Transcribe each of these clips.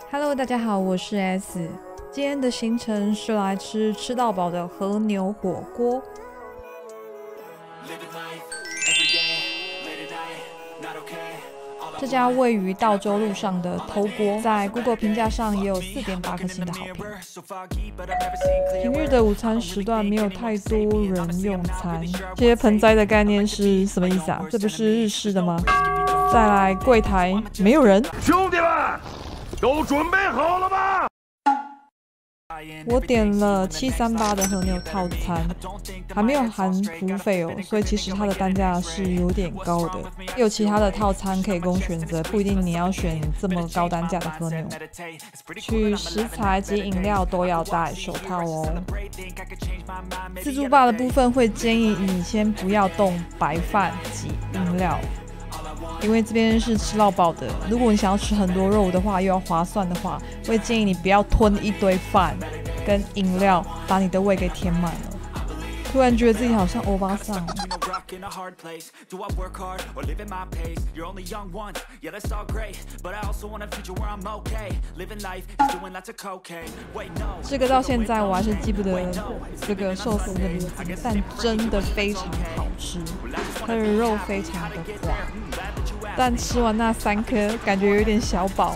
Hello， 大家好，我是 S。今天的行程是来吃到饱的和牛火锅。这家位于道州路上的偷锅，在 Google 评价上也有4.8颗星的好评。平日的午餐时段没有太多人用餐，这些盆栽的概念是什么意思啊？这不是日式的吗？再来柜台没有人， 兄弟们，都准备好了吗？ 我点了738的和牛套餐，还没有含服务费哦，所以其实它的单价是有点高的。也有其他的套餐可以供选择，不一定你要选这么高单价的和牛。取食材及饮料都要戴手套哦。自助吧的部分会建议你先不要动白饭及饮料。因为这边是吃到饱的，如果你想要吃很多肉的话，又要划算的话，我会建议你不要吞一堆饭跟饮料，把你的胃给填满了。突然觉得自己好像欧巴桑。这个到现在我还是记不得这个寿司的名字，但真的非常好吃，它的肉非常的滑，但吃完那3颗，感觉有点小饱。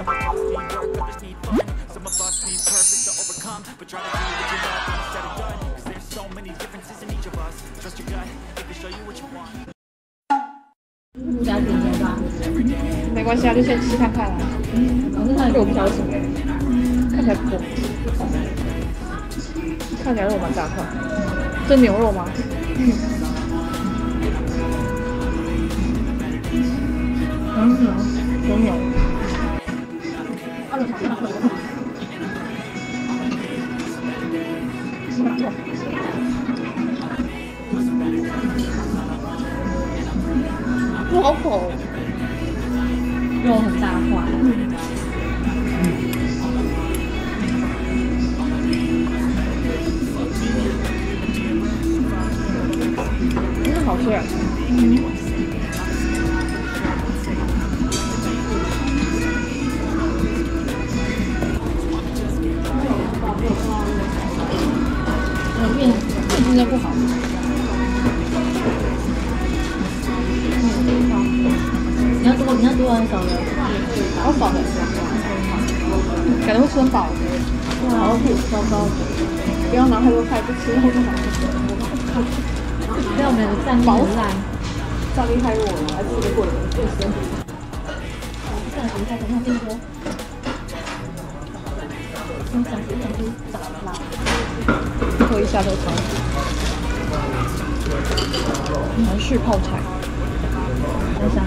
没关系啊，就先吃看看啊。这个我不晓得什么，看起来不错，看起来肉蛮大块。这牛肉吗？牛。好口， 肉很大块。 真的好吃。面应该不好。 你要多少少的？ 好少的，感觉会吃很饱。 好糟糕， 不要拿太多菜，不吃后就好。 对我们的战力很烂， 战力太弱了，还吃得过人，最身体。 战力太强，变多。想吃找辣。 喝一下这个汤，韩式泡菜。 很香。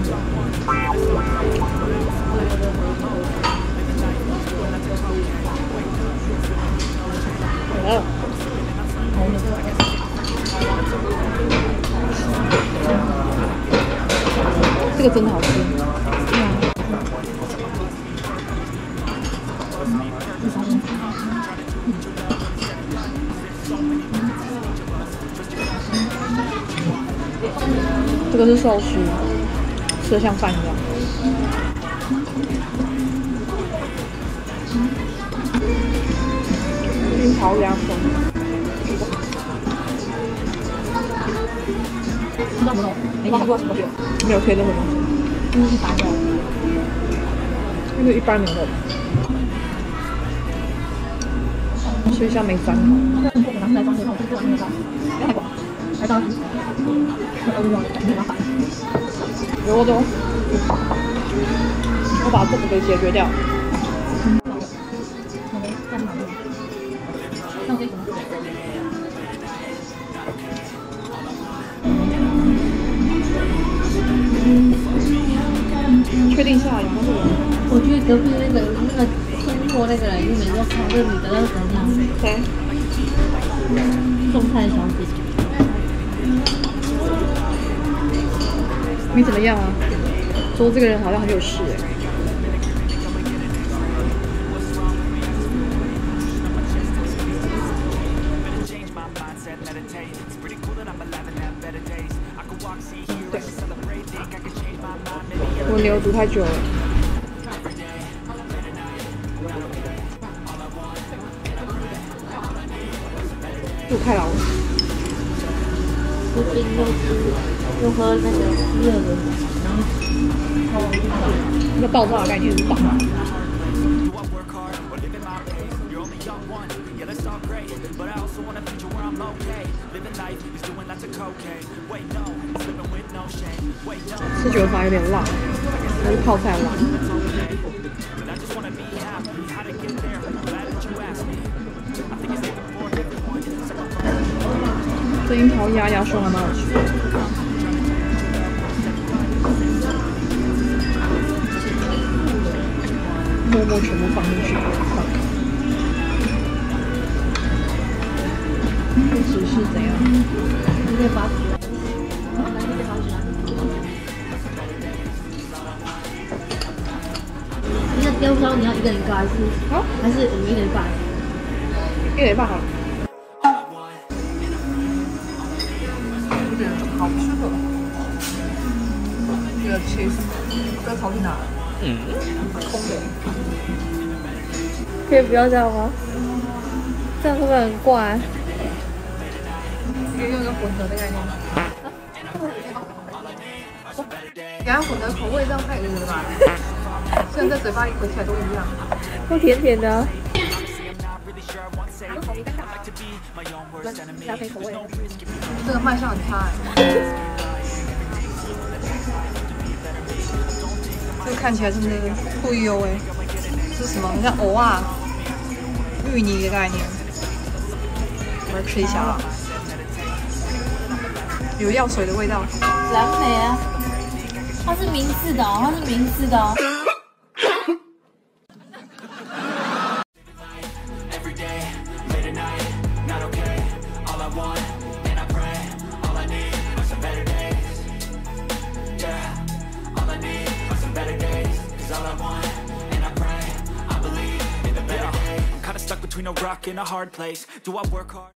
这个真的好吃。这个是寿司，吃的像饭一样。樱桃凉粉。 吃到没有？ 没看过什么有？没有可以任何东西。 这是一般的。 那个一般牛肉。吃一下没沾好。 拿出来装的话，我就做那个包，不要太广，来到很麻烦。 油多，我把这个给解决掉。确定下来有没有？ 我觉得隔壁那个听过那个人，因为每次都看这个女的那个怎么样？ 谁？ 送菜的小姐。 你怎么样啊？说这个人好像很有事哎。对，我牛煮太久了。 太老了。 吃冰又吃，又喝那个热的，然后一个爆炸的概念是爆。吃久了发有点辣，还是泡菜辣。这樱桃压压胸还蛮好吃的。默默全部放进去，不只是怎样， 直接把。那雕烧你要一个人干还是我们一人半？ 一人半好了。好吃的，这个 cheese， 这个炒去哪了？空的。 可以不要这样吗？这样会不会很怪？ 可以用一个混合的概念。给它混合口味，这样太恶了吧？虽然在嘴巴里闻起来都一样。 都甜甜的。 搭配口味，这个卖相很差这个看起来真的不优哎，这是什么？像藕啊、芋泥的概念。我来吃一下啊，有药水的味道。 蓝莓啊，它是明治的哦，它是明治的哦。 Stuck between a rock and a hard place. Do I work hard?